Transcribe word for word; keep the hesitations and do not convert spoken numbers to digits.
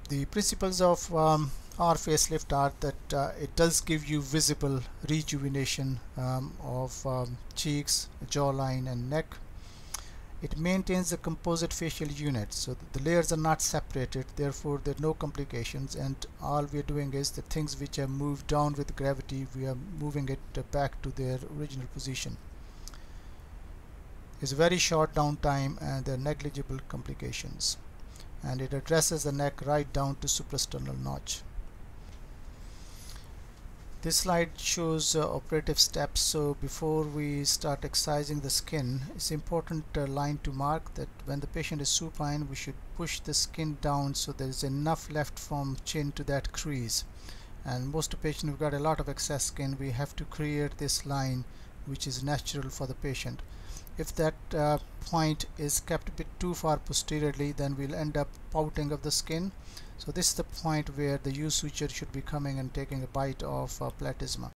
The principles of um, our facelift are that uh, it does give you visible rejuvenation um, of um, cheeks, jawline and neck. It maintains the composite facial unit, so the layers are not separated, therefore there are no complications, and all we are doing is the things which are moved down with gravity, we are moving it back to their original position. It's very short downtime and there are negligible complications, and it addresses the neck right down to suprasternal notch. This slide shows uh, operative steps. So before we start excising the skin, it's important uh, line to mark that when the patient is supine, we should push the skin down so there is enough left from chin to that crease. And most of the patients who've got a lot of excess skin, we have to create this line which is natural for the patient. If that uh, point is kept a bit too far posteriorly, then we'll end up pouting of the skin. So this is the point where the U suture should be coming and taking a bite of uh, platysma.